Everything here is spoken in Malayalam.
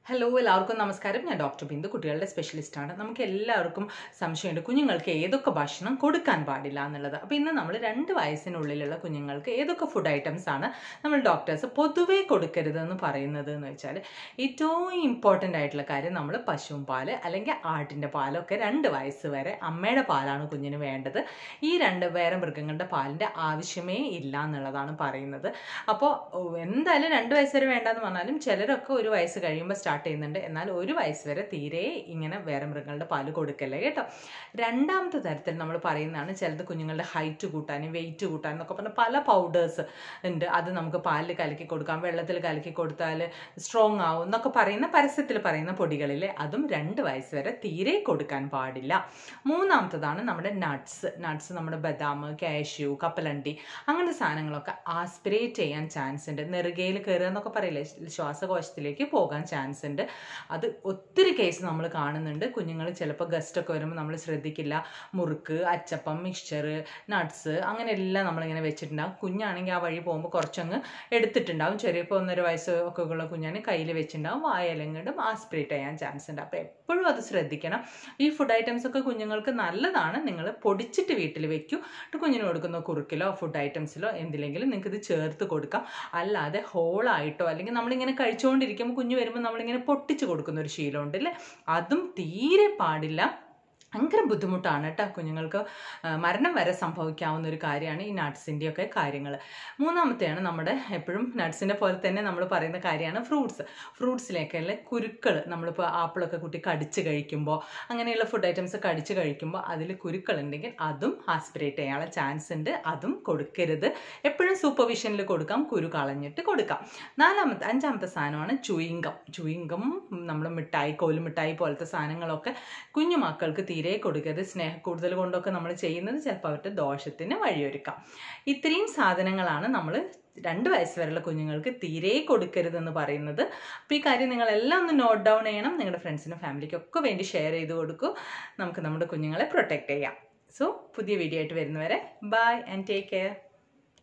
ഹലോ എല്ലാവർക്കും നമസ്കാരം. ഞാൻ ഡോക്ടർ ബിന്ദു, കുട്ടികളുടെ സ്പെഷ്യലിസ്റ്റാണ്. നമുക്ക് എല്ലാവർക്കും സംശയമുണ്ട് കുഞ്ഞുങ്ങൾക്ക് ഏതൊക്കെ ഭക്ഷണം കൊടുക്കാൻ പാടില്ല എന്നുള്ളത്. അപ്പോൾ ഇന്ന് നമ്മൾ 2 വയസ്സിനുള്ളിലുള്ള കുഞ്ഞുങ്ങൾക്ക് ഏതൊക്കെ ഫുഡ് ഐറ്റംസ് ആണ് നമ്മൾ ഡോക്ടേഴ്സ് പൊതുവേ കൊടുക്കരുതെന്ന് പറയുന്നത് എന്ന് വെച്ചാൽ, ഏറ്റവും ഇമ്പോർട്ടൻ്റ് ആയിട്ടുള്ള കാര്യം, നമ്മൾ പശുവും പാല് അല്ലെങ്കിൽ ആട്ടിൻ്റെ പാലൊക്കെ 2 വയസ്സ് വരെ അമ്മയുടെ പാലാണ് കുഞ്ഞിന് വേണ്ടത്. ഈ വേറെ മൃഗങ്ങളുടെ പാലിൻ്റെ ആവശ്യമേ ഇല്ല എന്നുള്ളതാണ് പറയുന്നത്. അപ്പോൾ എന്തായാലും 2 വയസ്സ് വരെ വേണ്ടെന്ന് പറഞ്ഞാലും ചിലരൊക്കെ 1 വയസ്സ് കഴിയുമ്പോൾ സ്റ്റാർട്ട് ചെയ്യുന്നുണ്ട്. എന്നാൽ 1 വയസ്സ് വരെ തീരെ ഇങ്ങനെ വേറെ മൃഗങ്ങളുടെ പാല് കൊടുക്കല്ലേ കേട്ടോ. രണ്ടാമത്തെ തരത്തിൽ നമ്മൾ പറയുന്നതാണ്, ചിലത് കുഞ്ഞുങ്ങളുടെ ഹൈറ്റ് കൂട്ടാൻ, വെയിറ്റ് കൂട്ടാൻ എന്നൊക്കെ പറഞ്ഞാൽ പല പൗഡേഴ്സ് ഉണ്ട്. അത് നമുക്ക് പാലിൽ കലക്കി കൊടുക്കാം, വെള്ളത്തിൽ കലക്കി കൊടുത്താൽ സ്ട്രോങ് ആവും എന്നൊക്കെ പറയുന്ന പരസ്യത്തിൽ പറയുന്ന പൊടികളിൽ അതും 2 വയസ്സ് വരെ തീരെ കൊടുക്കാൻ പാടില്ല. മൂന്നാമത്തതാണ് നമ്മുടെ നട്ട്സ്, നമ്മുടെ ബദാം, കാഷ്യൂ, കപ്പലണ്ടി അങ്ങനത്തെ സാധനങ്ങളൊക്കെ ആസ്പിറേറ്റ് ചെയ്യാൻ ചാൻസ് ഉണ്ട്. നെറുകയിൽ കയറുക എന്നൊക്കെ പറയില്ലേ, ശ്വാസകോശത്തിലേക്ക് പോകാൻ ചാൻസ് ഉണ്ട്. അത് ഒത്തിരി കേസ് നമ്മൾ കാണുന്നുണ്ട്. കുഞ്ഞുങ്ങൾ ചിലപ്പോൾ ഗസ്റ്റൊക്കെ വരുമ്പോൾ നമ്മൾ ശ്രദ്ധിക്കില്ല, മുറുക്ക്, അച്ചപ്പം, മിക്സ്ചർ, നട്ട്സ് അങ്ങനെ എല്ലാം നമ്മളിങ്ങനെ വെച്ചിട്ടുണ്ടാകും. കുഞ്ഞാണെങ്കിൽ ആ വഴി പോകുമ്പോൾ കുറച്ചങ്ങ് എടുത്തിട്ടുണ്ടാവും. ചെറിയപ്പോൾ 1.5 വയസ്സ് ഒക്കെ ഉള്ള കുഞ്ഞാണ് കയ്യിൽ വെച്ചിട്ടുണ്ടാവും, വായലെങ്ങോട്ടും ആസ്പിറേറ്റ് ചെയ്യാൻ ചാൻസ് ഉണ്ട്. അപ്പോൾ എപ്പോഴും അത് ശ്രദ്ധിക്കണം. ഈ ഫുഡ് ഐറ്റംസ് ഒക്കെ കുഞ്ഞുങ്ങൾക്ക് നല്ലതാണ്. നിങ്ങൾ പൊടിച്ചിട്ട് വീട്ടിൽ വെക്കൂ. കുഞ്ഞിന് കൊടുക്കുന്ന കുറുക്കിലോ ഫുഡ് ഐറ്റംസിലോ എന്തിലെങ്കിലും നിങ്ങൾക്ക് ഇത് ചേർത്ത് കൊടുക്കാം. അല്ലാതെ ഹോളായിട്ടോ അല്ലെങ്കിൽ നമ്മളിങ്ങനെ കഴിച്ചുകൊണ്ടിരിക്കുമ്പോൾ കുഞ്ഞ് വരുമ്പോൾ നമ്മളിങ്ങനെ പൊട്ടിച്ച് കൊടുക്കുന്ന ഒരു ശീലമുണ്ട് അല്ലേ, അതും തീരെ പാടില്ല. ഭയങ്കര ബുദ്ധിമുട്ടാണ് കേട്ടോ. കുഞ്ഞുങ്ങൾക്ക് മരണം വരെ സംഭവിക്കാവുന്ന ഒരു കാര്യമാണ് ഈ നട്ട്സിൻ്റെയൊക്കെ കാര്യങ്ങൾ. മൂന്നാമത്തെയാണ് നമ്മുടെ എപ്പോഴും നട്ട്സിനെ പോലെ തന്നെ നമ്മൾ പറയുന്ന കാര്യമാണ് ഫ്രൂട്ട്സിലേക്കുള്ള കുരുക്കൾ. നമ്മളിപ്പോൾ ആപ്പിളൊക്കെ കുട്ടി കടിച്ച് കഴിക്കുമ്പോൾ, അങ്ങനെയുള്ള ഫുഡ് ഐറ്റംസ് കടിച്ച് കഴിക്കുമ്പോൾ അതിൽ കുരുക്കളുണ്ടെങ്കിൽ അതും ആസ്പിറേറ്റ് ചെയ്യാനുള്ള ചാൻസ് ഉണ്ട്. അതും കൊടുക്കരുത്. എപ്പോഴും സൂപ്പർവിഷനിൽ കൊടുക്കാം, കുരു കളഞ്ഞിട്ട് കൊടുക്കാം. അഞ്ചാമത്തെ സാധനമാണ് ചൂയിങ്കം. നമ്മൾ കോലുമിഠായി പോലത്തെ സാധനങ്ങളൊക്കെ കുഞ്ഞു മക്കൾക്ക് തീരെ കൊടുക്കരുത്. സ്നേഹക്കൂടുതൽ കൊണ്ടൊക്കെ നമ്മൾ ചെയ്യുന്നത് ചിലപ്പോൾ അവരുടെ ദോഷത്തിന് വഴിയൊരുക്കാം. ഇത്രയും സാധനങ്ങളാണ് നമ്മൾ 2 വയസ്സ് വരെയുള്ള കുഞ്ഞുങ്ങൾക്ക് തീരെ കൊടുക്കരുതെന്ന് പറയുന്നത്. അപ്പോൾ ഈ കാര്യം നിങ്ങളെല്ലാം ഒന്ന് നോട്ട് ഡൗൺ ചെയ്യണം. നിങ്ങളുടെ ഫ്രണ്ട്സിനും ഫാമിലിക്കൊക്കെ വേണ്ടി ഷെയർ ചെയ്ത് കൊടുക്കൂ. നമുക്ക് നമ്മുടെ കുഞ്ഞുങ്ങളെ പ്രൊട്ടക്റ്റ് ചെയ്യാം. സോ പുതിയ വീഡിയോ ആയിട്ട് വരുന്നവരെ ബൈ ആൻഡ് ടേക്ക് കെയർ.